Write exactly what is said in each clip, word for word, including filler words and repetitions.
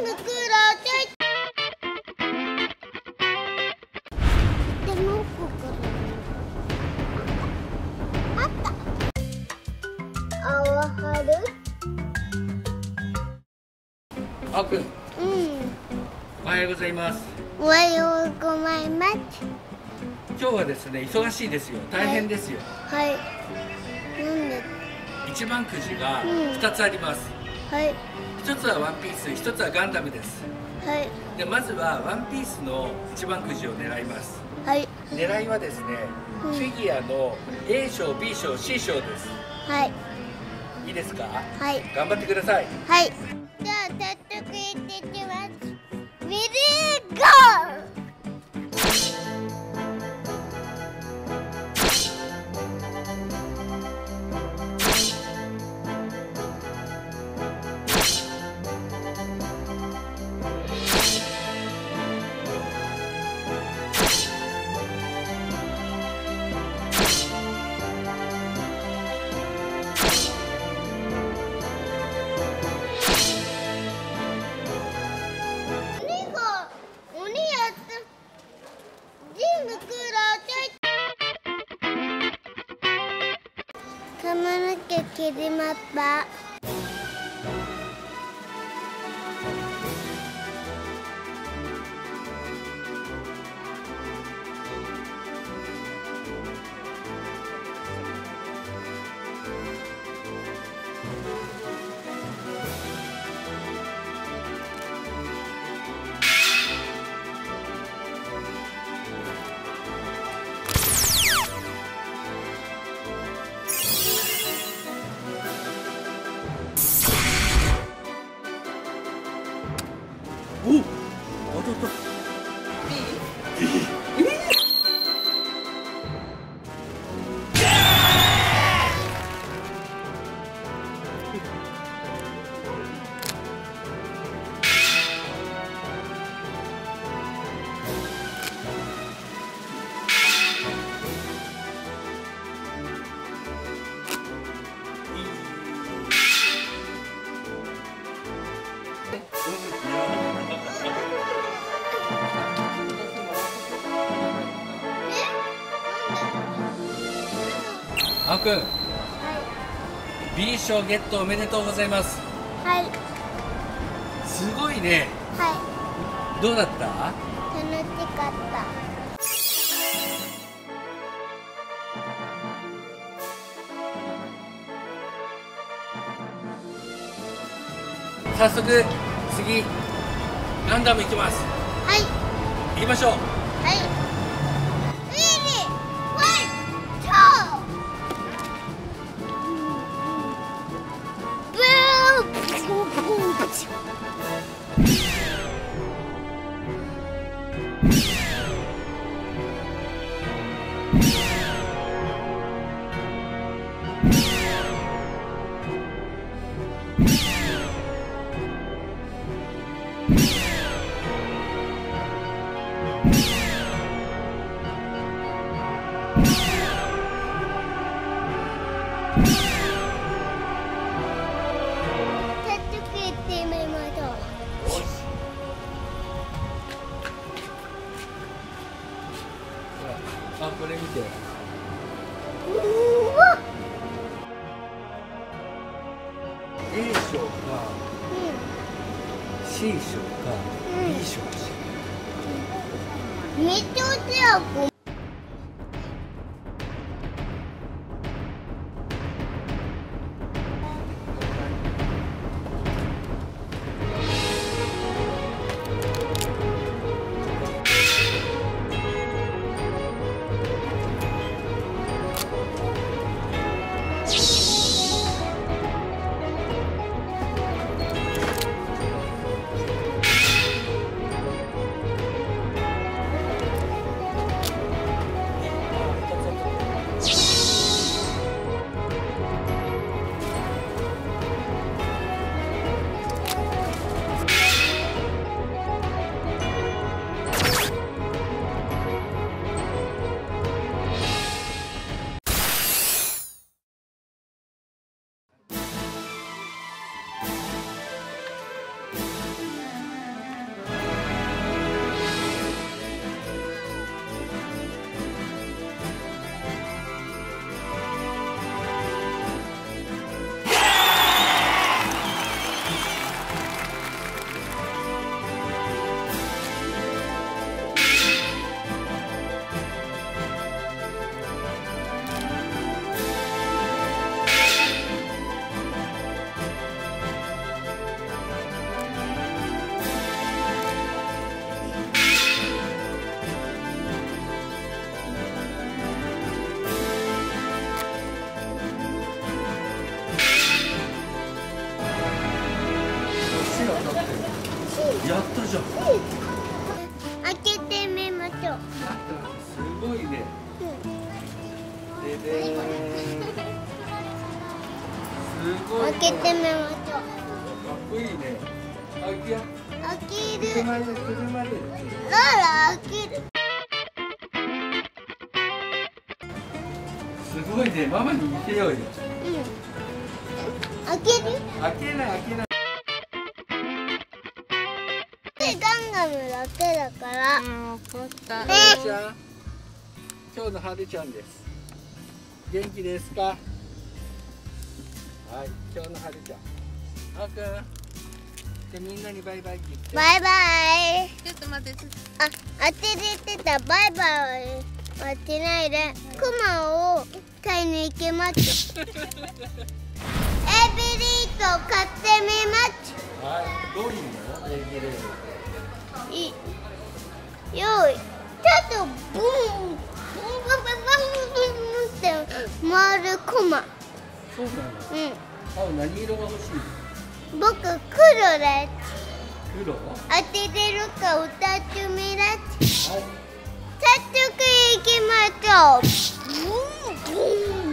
部黒でもここあった青春あおくん、 うん、 おはようございます。 おはようございます。 今日はですね、忙しいですよ。大変ですよ。 はい、はい、なんで一番くじがうんふたつあります。 はい、 ひとつはワンピース、ひとつはガンダムです。 はい、 でまずはワンピースの一番くじを狙います。 はい、 狙いはですね、 うんフィギュアの エー 賞、ビー 賞、シー 賞です。 はい、 いいですか？ はい、 頑張ってください。 はい。じゃあ早速行ってきます。ウィリーゴ髪の毛切りまった。 お、当たった。あおくん、 はビー 賞ゲットおめでとうございます。 い、はい、 すごいね。 はどうだった？ い、楽しかった。 早速次ガンダム行きます。 はい、 行きましょう。 はい。ウィリー、ワン、ツー。ブあ、これ見て。 うわ、 エー 賞か シー 賞か ビー 賞かしうん、めっちゃおつやこ。 やったじゃん。 開けてみましょう。 すごいね。ででーん。すごい、ね。 開けてみましょう。 かっこいいね。開けや。 開ける。 車で車で。 あら開ける。 すごいね。ママに見せようよ。 うん。開ける。 開けない開けない。 ガンガムだけだから。 うん、わかった。 はるちゃん。今日のはるちゃんです。元気ですか。はい、今日のはるちゃん。あーくん。で、みんなにバイバイって言って。 バイバイ。 ちょっと待って、ちょっあ、当ててた。バイバイ。待ってないで。クマを買いに行きます。エビリート買ってみます。 はい、どういうの？エビレール。 いよい。ちょっとブンブンブンブンブンって回るクマ。 そうなの。 うん。 あ、何色が欲しい？ 僕黒です。 黒？は当てれるか歌ってみます。 い。 早速行きましょう。ブンブン。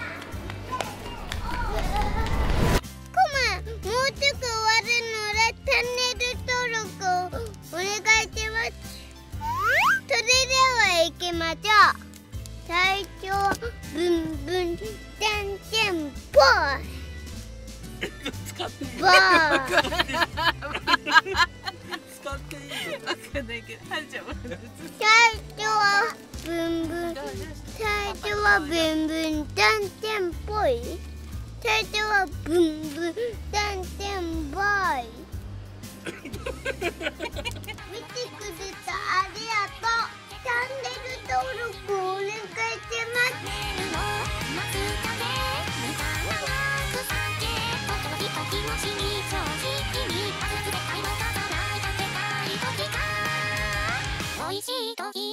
コマ、もうちょっと終わるのでチャンネル登録をお願いします。それでは行きましょう。最初はブンブンじゃんじゃんぽい。 使っていい？ ばー。 使っていいの？ とわかんないけど、はるちゃんも。 最初はブンブン。最初はブンブンじゃんじゃんぽい。最初はブンブンじゃんじゃんぼい。見てくれたありがとう。チャンネル登録お願いします。 美味しい時